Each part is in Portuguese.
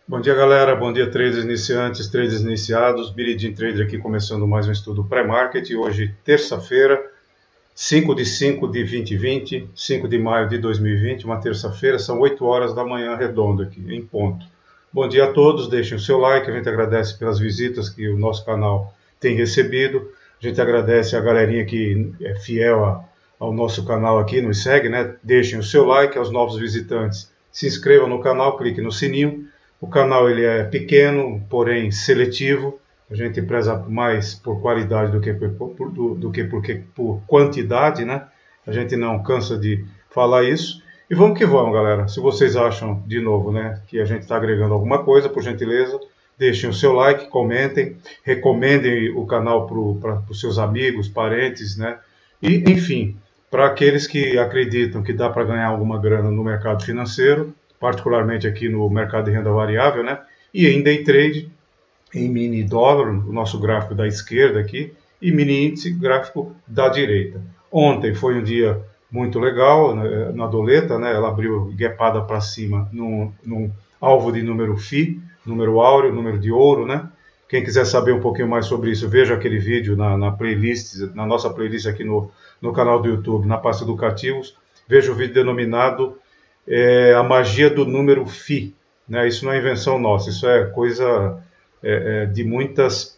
Bom dia, galera. Bom dia, traders iniciantes, traders iniciados. Billy Jean Trader aqui começando mais um estudo pré-market. Hoje, terça-feira, 5 de 5 de 2020, 5 de maio de 2020, uma terça-feira, são 8 horas da manhã redonda aqui, em ponto. Bom dia a todos, deixem o seu like, a gente agradece pelas visitas que o nosso canal tem recebido. A gente agradece a galerinha que é fiel ao nosso canal aqui, nos segue, né? Deixem o seu like, aos novos visitantes, se inscrevam no canal, clique no sininho. O canal ele é pequeno, porém seletivo. A gente preza mais por qualidade do que por quantidade, né? A gente não cansa de falar isso. E vamos que vamos, galera. Se vocês acham, de novo, né, que a gente está agregando alguma coisa, por gentileza, deixem o seu like, comentem, recomendem o canal para os seus amigos, parentes, né? E, enfim, para aqueles que acreditam que dá para ganhar alguma grana no mercado financeiro, particularmente aqui no mercado de renda variável, né? E em day trade, em mini dólar, o nosso gráfico da esquerda aqui, e mini índice, gráfico da direita. Ontem foi um dia muito legal na doleta, né? Ela abriu gapada para cima num alvo de número FI, número áureo, número de ouro, né? Quem quiser saber um pouquinho mais sobre isso, veja aquele vídeo na playlist, na nossa playlist aqui no canal do YouTube, na pasta educativos. Veja o vídeo denominado a magia do número Φ, né? Isso não é invenção nossa, isso é coisa de muitas...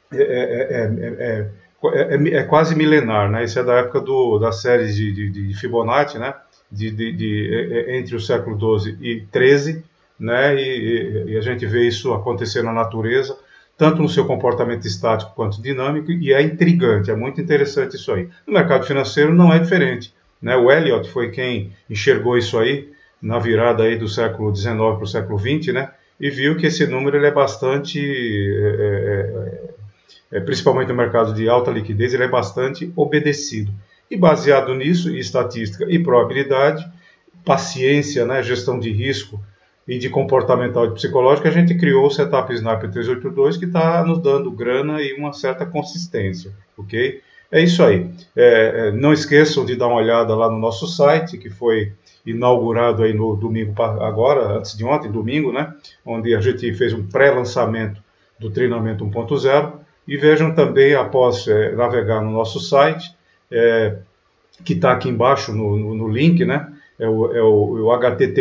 É quase milenar, né? Isso é da época da série de Fibonacci, né? Entre o século XII e XIII, né? E a gente vê isso acontecer na natureza, tanto no seu comportamento estático quanto dinâmico, e é intrigante, é muito interessante isso aí. No mercado financeiro não é diferente, né? O Elliott foi quem enxergou isso aí na virada aí do século XIX para o século XX, né? E viu que esse número ele é bastante, principalmente no mercado de alta liquidez, ele é bastante obedecido. E baseado nisso, em estatística e probabilidade, paciência, né, gestão de risco e de comportamental e psicológico, a gente criou o Setup Sniper 382, que está nos dando grana e uma certa consistência, ok? É isso aí. Não esqueçam de dar uma olhada lá no nosso site, que foi inaugurado aí no domingo agora, antes de ontem, domingo, né? Onde a gente fez um pré-lançamento do treinamento 1.0. E vejam também, após navegar no nosso site, que está aqui embaixo no link, né? É o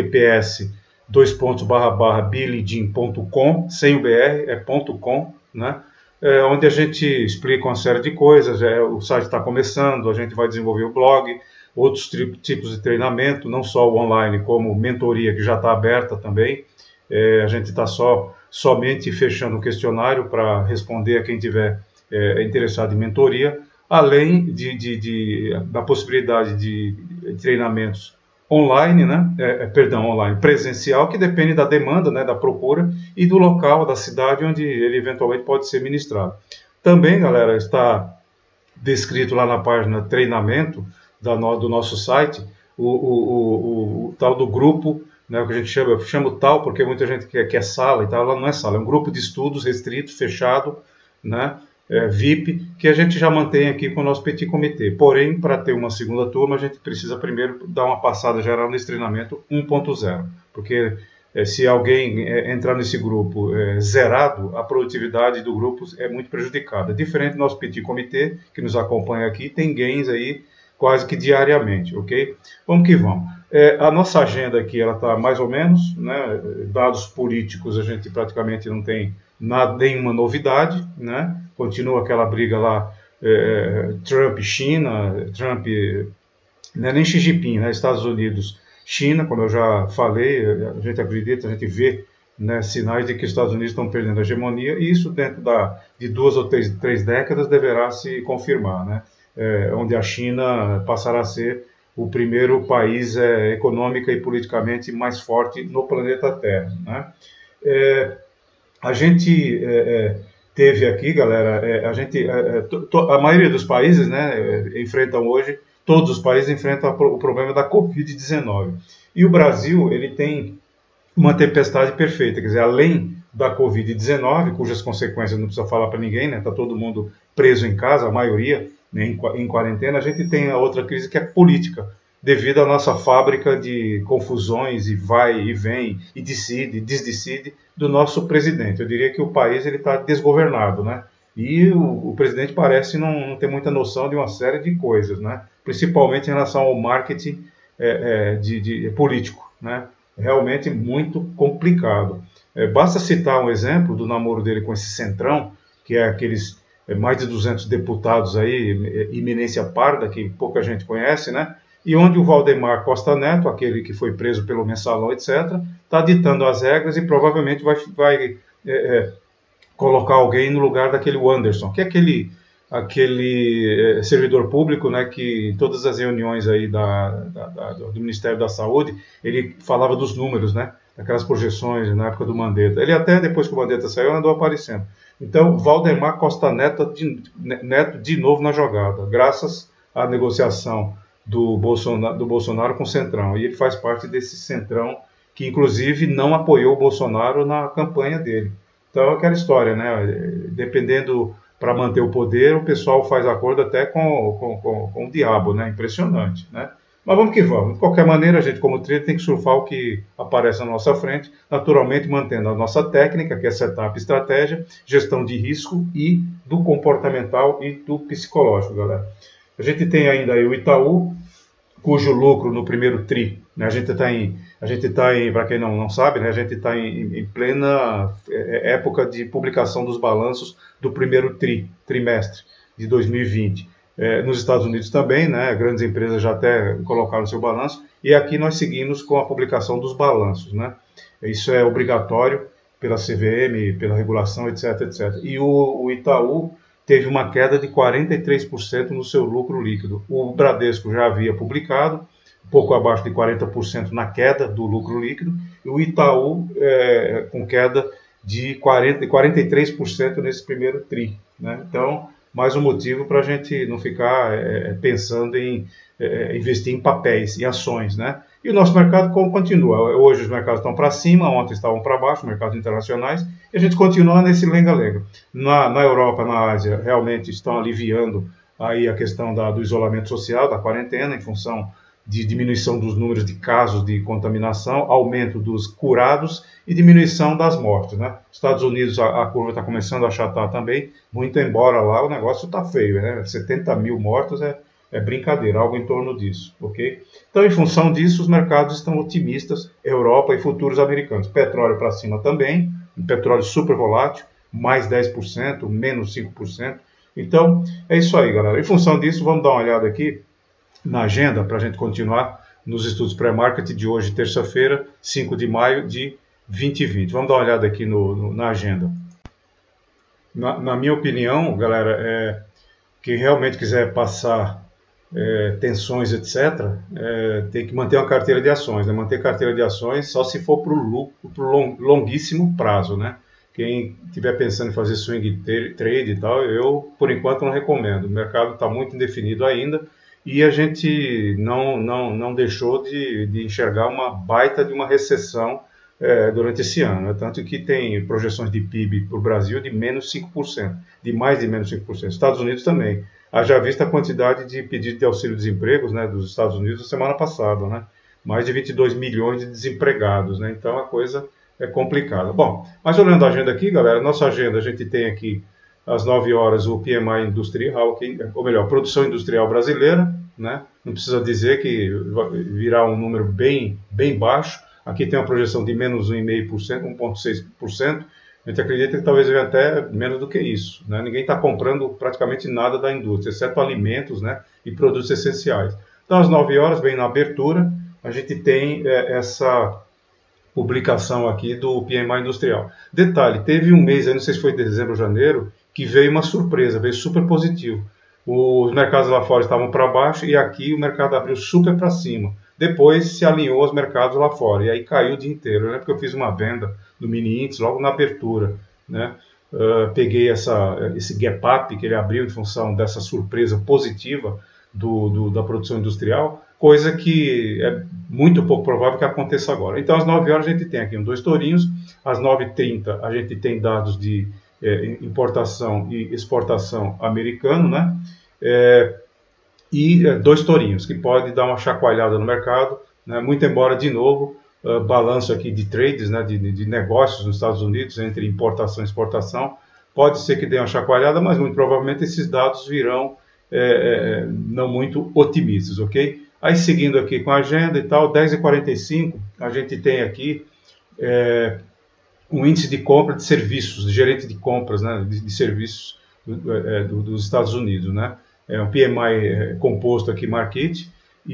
https://billyjean.com, sem o BR, é .com, né? Onde a gente explica uma série de coisas. O site está começando, a gente vai desenvolver o blog, outros tipos de treinamento, não só o online, como mentoria, que já está aberta também. A gente está somente fechando o questionário para responder a quem tiver interessado em mentoria, além da possibilidade de treinamentos online, né? Online, presencial, que depende da demanda, né, da procura e do local, da cidade onde ele eventualmente pode ser ministrado. Também, galera, está descrito lá na página treinamento do nosso site o tal do grupo, né, o que a gente chama tal, porque muita gente quer sala e tal, lá não é sala, é um grupo de estudos restrito, fechado, né, VIP, que a gente já mantém aqui com o nosso petit comitê. Porém, para ter uma segunda turma, a gente precisa primeiro dar uma passada geral nesse treinamento 1.0, porque se alguém entrar nesse grupo zerado, a produtividade do grupo é muito prejudicada. Diferente do nosso petit comitê, que nos acompanha aqui, tem gains aí quase que diariamente, ok? Vamos que vamos. A nossa agenda aqui, ela está mais ou menos, né? Dados políticos, a gente praticamente não tem nenhuma novidade, né? Continua aquela briga lá, Trump-China, Trump, não é nem Xi Jinping, né? Estados Unidos-China, como eu já falei, a gente acredita, a gente vê, né, sinais de que os Estados Unidos estão perdendo a hegemonia, e isso dentro de 2 ou 3 décadas deverá se confirmar, né? Onde a China passará a ser o primeiro país econômica e politicamente mais forte no planeta Terra, né? A gente teve aqui, galera, a maioria dos países, né, enfrentam hoje, todos os países enfrentam o problema da Covid-19. E o Brasil, ele tem uma tempestade perfeita, quer dizer, além da Covid-19, cujas consequências não precisa falar para ninguém, né? Está todo mundo preso em casa, a maioria, né, em quarentena. A gente tem a outra crise, que é política, devido à nossa fábrica de confusões e vai e vem e decide, desdecide do nosso presidente. Eu diria que o país está desgovernado, né? E o presidente parece não ter muita noção de uma série de coisas, né? Principalmente em relação ao marketing político, né? Realmente muito complicado. Basta citar um exemplo do namoro dele com esse Centrão, que é aqueles mais de 200 deputados aí, iminência parda, que pouca gente conhece, né? E onde o Valdemar Costa Neto, aquele que foi preso pelo Mensalão, etc., está ditando as regras e provavelmente vai colocar alguém no lugar daquele Wanderson, que é aquele servidor público, né, que em todas as reuniões aí do Ministério da Saúde, ele falava dos números, né, aquelas projeções na época do Mandetta. Ele até, depois que o Mandetta saiu, andou aparecendo. Então, Valdemar Costa Neto de novo na jogada, graças à negociação do Bolsonaro com o Centrão. E ele faz parte desse Centrão que, inclusive, não apoiou o Bolsonaro na campanha dele. Então, é aquela história, né? Dependendo, para manter o poder, o pessoal faz acordo até com o diabo, né? Impressionante, né? Mas vamos que vamos. De qualquer maneira, a gente, como trader, tem que surfar o que aparece na nossa frente, naturalmente mantendo a nossa técnica, que é setup, estratégia, gestão de risco e do comportamental e do psicológico, galera. A gente tem ainda aí o Itaú, cujo lucro no primeiro TRI, né, a gente está em, para quem não sabe, né, a gente está em plena época de publicação dos balanços do primeiro trimestre de 2020. Nos Estados Unidos também, né, grandes empresas já até colocaram seu balanço, e aqui nós seguimos com a publicação dos balanços, né. Isso é obrigatório pela CVM, pela regulação, etc, etc. E o Itaú teve uma queda de 43% no seu lucro líquido. O Bradesco já havia publicado, pouco abaixo de 40% na queda do lucro líquido, e o Itaú com queda de 43% nesse primeiro TRI, né? Então, mais um motivo para a gente não ficar pensando em investir em papéis, em ações, né? E o nosso mercado continua. Hoje os mercados estão para cima, ontem estavam para baixo, mercados internacionais, e a gente continua nesse lenga-lenga. Na Europa, na Ásia, realmente estão aliviando aí a questão do isolamento social, da quarentena, em função de diminuição dos números de casos de contaminação, aumento dos curados e diminuição das mortes, né? Estados Unidos, a curva está começando a achatar também, muito embora lá o negócio está feio, né? 70 mil mortos é brincadeira, algo em torno disso, ok? Então, em função disso, os mercados estão otimistas, Europa e futuros americanos. Petróleo para cima também, petróleo super volátil, mais 10%, menos 5%. Então, é isso aí, galera. Em função disso, vamos dar uma olhada aqui na agenda para a gente continuar nos estudos pré-market de hoje, terça-feira, 5 de maio de 2020. Vamos dar uma olhada aqui na agenda. Na minha opinião, galera, quem realmente quiser passar tensões, etc., tem que manter uma carteira de ações, né? Manter carteira de ações só se for para o longuíssimo prazo, né? Quem estiver pensando em fazer swing trade e tal, eu, por enquanto, não recomendo. O mercado está muito indefinido ainda e a gente não deixou de enxergar uma baita de uma recessão durante esse ano, né? Tanto que tem projeções de PIB para o Brasil de menos 5%, de mais de menos 5%. Estados Unidos também. Haja vista a quantidade de pedidos de auxílio-desemprego, né, dos Estados Unidos na semana passada, né? Mais de 22 milhões de desempregados, né? Então a coisa é complicada. Bom, mas olhando a agenda aqui, galera, nossa agenda, a gente tem aqui às 9 horas o PMI industrial, ou melhor, produção industrial brasileira, né? Não precisa dizer que virá um número bem baixo. Aqui tem uma projeção de menos 1,5%, 1,6%. A gente acredita que talvez venha até menos do que isso, né? Ninguém está comprando praticamente nada da indústria, exceto alimentos, né, e produtos essenciais. Então, às 9 horas, bem na abertura, a gente tem essa publicação aqui do PMI industrial. Detalhe, teve um mês, não sei se foi dezembro ou janeiro, que veio uma surpresa, veio super positivo. Os mercados lá fora estavam para baixo e aqui o mercado abriu super para cima. Depois se alinhou aos mercados lá fora e aí caiu o dia inteiro, né? Porque eu fiz uma venda do mini índice logo na abertura, né? Peguei esse gap up que ele abriu em função dessa surpresa positiva da produção industrial, coisa que é muito pouco provável que aconteça agora. Então, às 9 horas a gente tem aqui dois tourinhos, às 9h30 a gente tem dados de importação e exportação americano, né? e dois tourinhos, que pode dar uma chacoalhada no mercado, né? Muito embora, de novo, balanço aqui de trades, né? de negócios nos Estados Unidos, entre importação e exportação, pode ser que dê uma chacoalhada, mas muito provavelmente esses dados virão não muito otimistas, ok? Aí, seguindo aqui com a agenda e tal, 10h45, a gente tem aqui um índice de compra de serviços, de gerente de compras, né, de serviços dos Estados Unidos, né? É um PMI composto aqui, Market,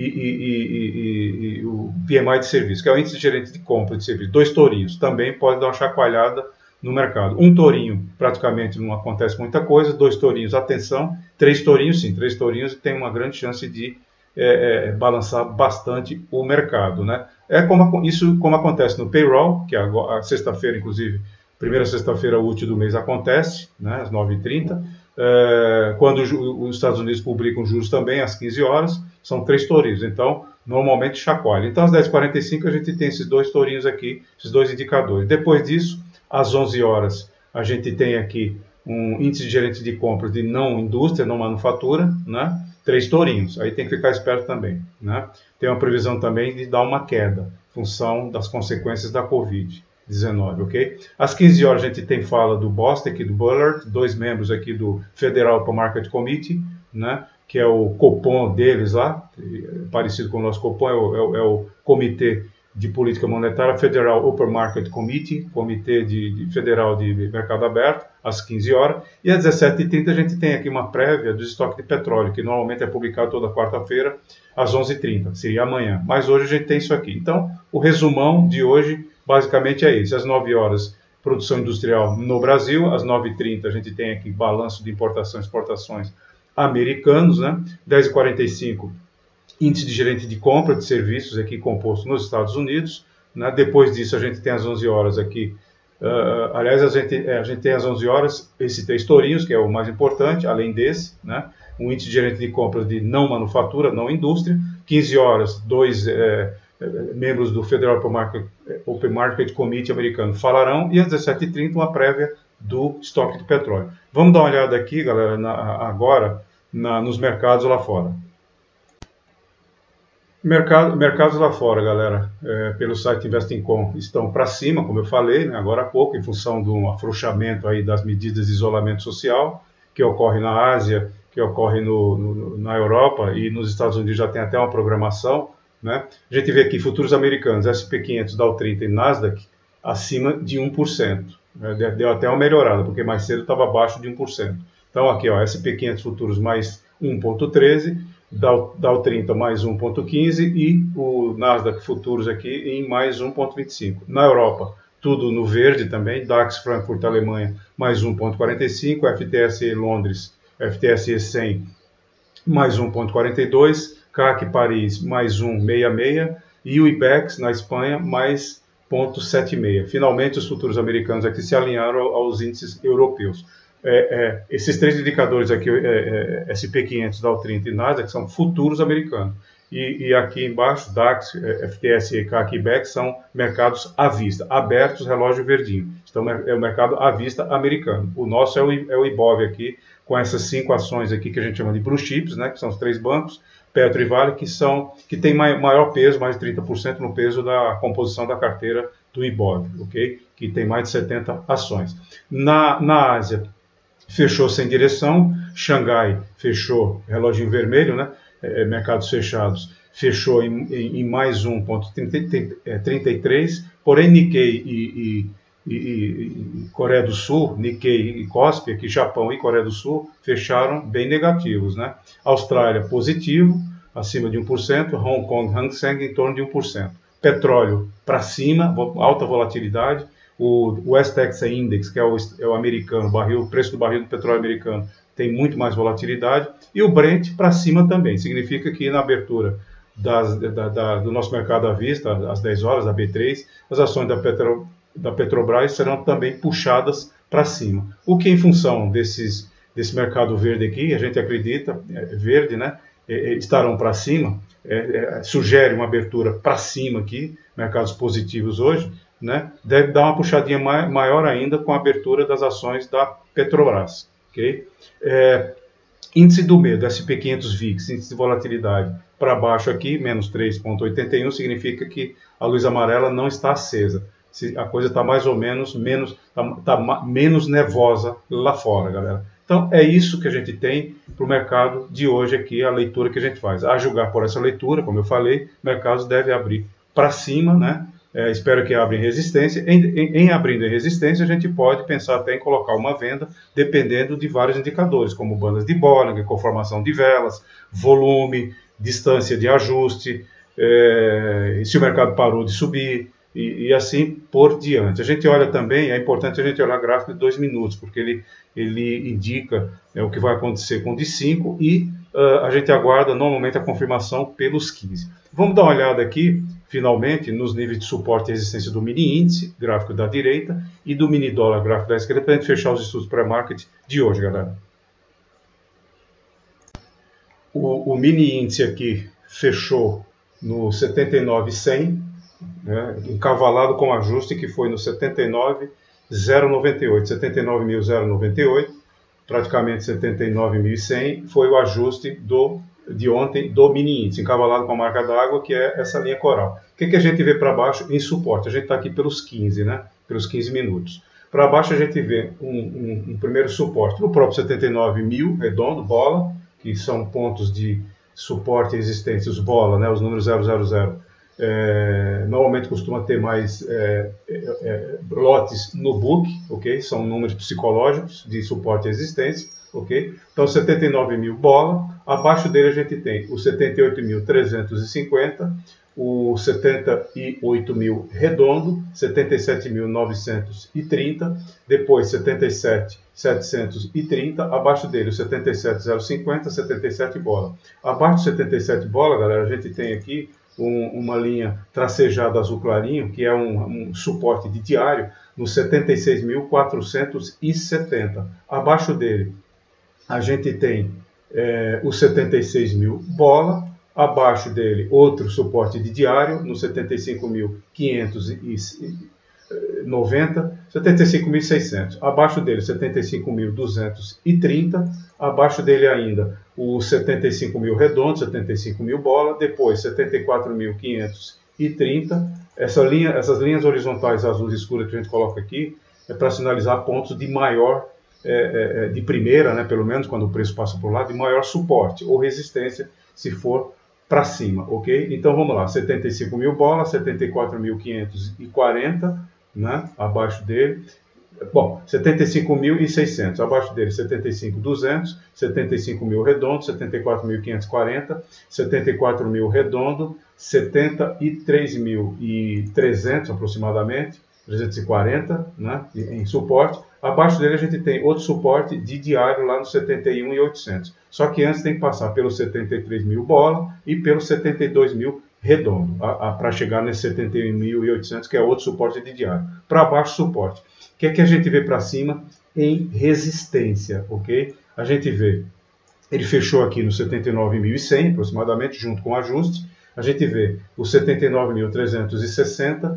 e o PMI de serviços, que é o índice de gerente de compra de serviços. Dois tourinhos, também pode dar uma chacoalhada no mercado. Um tourinho, praticamente não acontece muita coisa, dois tourinhos, atenção, três tourinhos, sim, três tourinhos tem uma grande chance de balançar bastante o mercado, né? Como acontece no payroll, que a sexta-feira, inclusive, primeira sexta-feira útil do mês acontece, né, às 9h30, quando os Estados Unidos publicam juros também, às 15 horas, são três tourinhos, então, normalmente chacoalha. Então, às 10h45, a gente tem esses dois tourinhos aqui, esses dois indicadores. Depois disso, às 11 horas, a gente tem aqui um índice de gerente de compras de não indústria, não manufatura, né? Três tourinhos, aí tem que ficar esperto também, né? Tem uma previsão também de dar uma queda, em função das consequências da Covid-19, ok? Às 15 horas a gente tem fala do Bostic e do Bullard, dois membros aqui do Federal Open Market Committee, né? Que é o Copom deles lá, parecido com o nosso Copom, é o Comitê de Política Monetária, Federal Open Market Committee, Comitê Federal de Mercado Aberto, às 15 horas, e às 17h30 a gente tem aqui uma prévia do estoque de petróleo, que normalmente é publicado toda quarta-feira, às 11h30, seria amanhã, mas hoje a gente tem isso aqui. Então, o resumão de hoje, basicamente é esse, às 9 horas, produção industrial no Brasil, às 9h30 a gente tem aqui balanço de importação e exportações americanos, né? 10h45, índice de gerente de compra de serviços aqui composto nos Estados Unidos, né? Depois disso a gente tem às 11 horas aqui, aliás a gente tem às 11 horas esses três tourinhos, que é o mais importante, além desse, né? Um índice de gerente de compras de não manufatura, não indústria. 15 horas, dois membros do Federal Open Market Committee americano falarão, e às 17h30 uma prévia do estoque de petróleo. Vamos dar uma olhada aqui, galera, agora nos mercados lá fora. Mercados lá fora, galera, pelo site Investing.com estão para cima, como eu falei, né, agora há pouco, em função do afrouxamento aí das medidas de isolamento social, que ocorre na Ásia, que ocorre na Europa, e nos Estados Unidos já tem até uma programação, né? A gente vê aqui futuros americanos, SP 500, Dow 30 e Nasdaq, acima de 1%. Deu até uma melhorada, porque mais cedo estava abaixo de 1%. Então aqui, ó, SP 500 futuros mais 1,13%, Dow 30 mais 1,15% e o Nasdaq futuros aqui em mais 1,25%. Na Europa, tudo no verde também, DAX Frankfurt Alemanha mais 1,45%, FTSE Londres, FTSE 100 mais 1,42%, CAC Paris mais 1,66% e o IBEX na Espanha mais 0,76%. Finalmente, os futuros americanos aqui se alinharam aos índices europeus. Esses três indicadores aqui, SP 500, Dow 30 e Nasdaq, são futuros americanos. E aqui embaixo, DAX, FTSE, CAC e IBEX são mercados à vista, abertos, relógio verdinho. Então, é o mercado à vista americano. O nosso é o IBOV aqui, com essas 5 ações aqui que a gente chama de Blue Chips, né, que são os 3 bancos, Petro e Vale, que tem maior peso, mais de 30% no peso da composição da carteira do IBOV, ok? Que tem mais de 70 ações. Na Ásia, fechou sem direção, Xangai fechou, reloginho vermelho, né? Mercados fechados, fechou em mais 1,33, porém Nikkei e Coreia do Sul, Nikkei e Kospi, aqui Japão e Coreia do Sul, fecharam bem negativos, né? Austrália positivo, acima de 1%, Hong Kong, Hang Seng em torno de 1%. Petróleo para cima, alta volatilidade, o West Texas Index, que é o americano, o preço do barril do petróleo americano, tem muito mais volatilidade, e o Brent para cima também, significa que na abertura do nosso mercado à vista, às 10 horas, da B3, as ações da Petrobras serão também puxadas para cima. O que em função desse mercado verde aqui, a gente acredita, verde, né, estarão para cima, sugere uma abertura para cima aqui, mercados positivos hoje, né, deve dar uma puxadinha maior ainda com a abertura das ações da Petrobras. Okay? Índice do medo, SP500 VIX, índice de volatilidade para baixo aqui, menos 3,81, significa que a luz amarela não está acesa. A coisa está mais ou menos menos nevosa lá fora, galera. Então é isso que a gente tem para o mercado de hoje aqui, a leitura que a gente faz. A julgar por essa leitura, como eu falei, o mercado deve abrir para cima, né? Espero que abra em resistência. Em abrindo em resistência, a gente pode pensar até em colocar uma venda, dependendo de vários indicadores, como bandas de Bollinger, conformação de velas, volume, distância de ajuste, se o mercado parou de subir, e assim por diante. A gente olha também, é importante a gente olhar gráfico de 2 minutos, porque ele indica o que vai acontecer com o de 5 e a gente aguarda normalmente a confirmação pelos 15. Vamos dar uma olhada aqui, finalmente, nos níveis de suporte e resistência do mini índice, gráfico da direita, e do mini dólar, gráfico da esquerda, para a gente fechar os estudos pré-market de hoje, galera. O mini índice aqui fechou no 79,100, né, encavalado com ajuste que foi no 79,098, 79.098, praticamente 79.100, foi o ajuste de ontem do mini índice, encavalado com a marca d'água, que é essa linha coral. O que a gente vê para baixo em suporte? A gente está aqui pelos 15, né? Pelos 15 minutos. Para baixo a gente vê um primeiro suporte no próprio 79.000, redondo, bola, que são pontos de suporte e resistência, os bola, né? Os números 000. Normalmente costuma ter mais lotes no book, ok? São números psicológicos de suporte e resistência, ok? Então 79.000 bola, abaixo dele a gente tem o 78.350, o 78.000 redondo, 77.930, depois 77.730, abaixo dele o 77.050, 77 bola. Abaixo do 77 bola, galera, a gente tem aqui uma linha tracejada azul clarinho, que é um suporte de diário, no 76.470. Abaixo dele, a gente tem o 76.000 bola. Abaixo dele, outro suporte de diário, no 75.590, 75.600. Abaixo dele, 75.230. Abaixo dele ainda, o 75.000 redondo, 75.000 bola. Depois, 74.530. Essas linhas horizontais azuis escuras que a gente coloca aqui é para sinalizar pontos de maior, de primeira, né, pelo menos quando o preço passa por lá, de maior suporte ou resistência, se for para cima, ok? Então vamos lá, 75.000 bola, 74.540, né? Abaixo dele. Bom, 75.600, abaixo dele 75.200, 75.000 redondo, 74.540, 74.000 redondo, 73.300 aproximadamente, 340, né, em suporte. Abaixo dele a gente tem outro suporte de diário lá no 71.800. Só que antes tem que passar pelos 73.000 bola e pelos 72.000 redondo, para chegar nesse 71.800, que é outro suporte de diário. Para baixo, suporte. O que é que a gente vê para cima? Em resistência, ok? A gente vê, ele fechou aqui no 79.100 aproximadamente, junto com o ajuste. A gente vê o 79.360,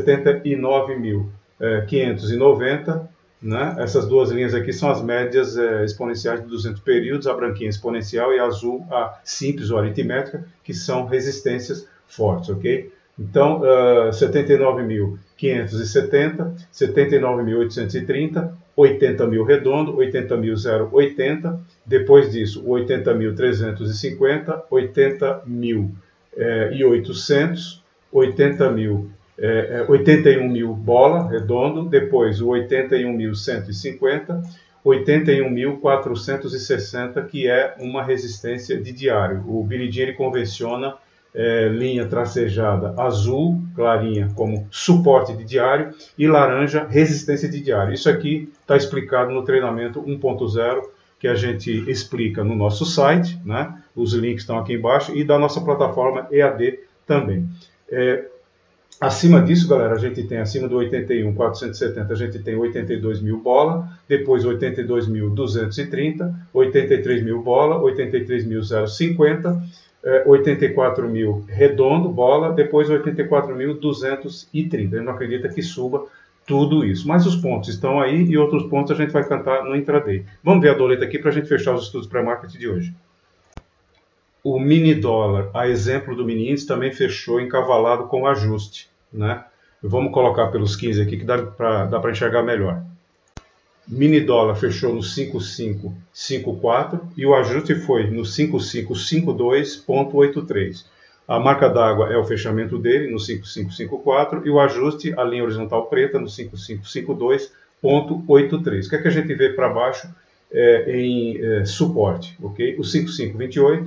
79.590, né? Essas duas linhas aqui são as médias exponenciais de 200 períodos, a branquinha exponencial e a azul, a simples ou aritmétrica, que são resistências fortes, ok? Então, 79.570, 79.830, 80.000 redondo, 80.080, depois disso, o 80.350, 80.800, 81.000 bola, redondo, depois o 81.150, 81.460, que é uma resistência de diário. O Billy Jean ele convenciona linha tracejada azul, clarinha, como suporte de diário, e laranja, resistência de diário. Isso aqui está explicado no treinamento 1.0, que a gente explica no nosso site, né? Os links estão aqui embaixo, e da nossa plataforma EAD também. Acima disso, galera, a gente tem acima do 81.470, a gente tem 82.000 bola, depois 82.230, 83.000 bola, 83.050, 84.000 redondo, bola, depois 84.230. A gente não acredita que suba tudo isso. Mas os pontos estão aí e outros pontos a gente vai cantar no intraday. Vamos ver a doleta aqui para a gente fechar os estudos pré-market de hoje. O mini dólar, a exemplo do mini índice, também fechou encavalado com ajuste, né? Vamos colocar pelos 15 aqui que dá para enxergar melhor. Mini dólar fechou no 5554 e o ajuste foi no 5552.83. A marca d'água é o fechamento dele no 5554 e o ajuste, a linha horizontal preta, no 5552.83. O que é que a gente vê para baixo em suporte? Okay? O 5528,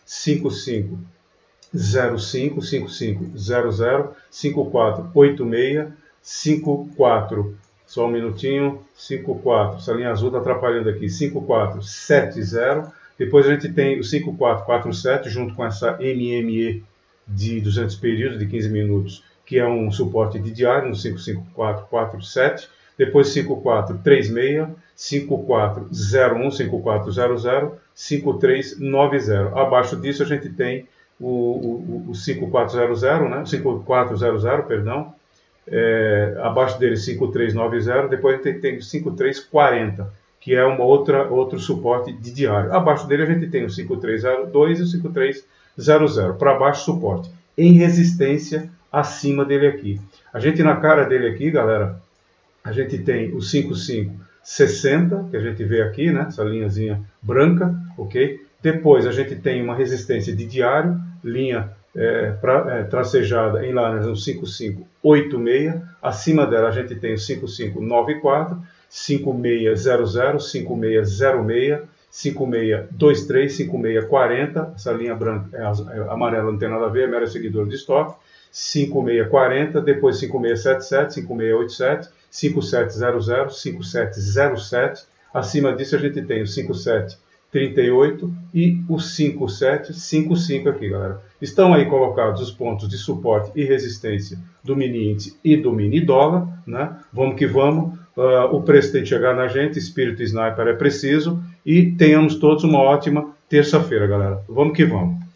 5505, 5500, 5486, 54, só um minutinho, 54, essa linha azul está atrapalhando aqui, 5470, depois a gente tem o 5447 junto com essa MME de 200 períodos, de 15 minutos, que é um suporte de diário no 55447, depois 5436, 5401, 5400, 5390. Abaixo disso a gente tem o 5400, né? 5400, perdão. Abaixo dele 5390, depois a gente tem o 5340, que é outro suporte de diário. Abaixo dele a gente tem o 5302 e o 5300. Para baixo, suporte. Em resistência acima dele aqui. A gente na cara dele aqui, galera, a gente tem o 5560, que a gente vê aqui, né? Essa linhazinha branca, ok? Depois a gente tem uma resistência de diário, linha tracejada em laranja no 5586. Acima dela a gente tem o 5594, 5600, 5606, 5623, 5640. Essa linha branca amarela não tem nada a ver, é mera seguidor de stop. 5640, depois 5677, 5687, 5700, 5707. Acima disso a gente tem o 5738 e o 5755 aqui, galera. Estão aí colocados os pontos de suporte e resistência do mini índice e do mini dólar, né? Vamos que vamos. O preço tem que chegar na gente, espírito sniper é preciso, e tenhamos todos uma ótima terça-feira, galera. Vamos que vamos.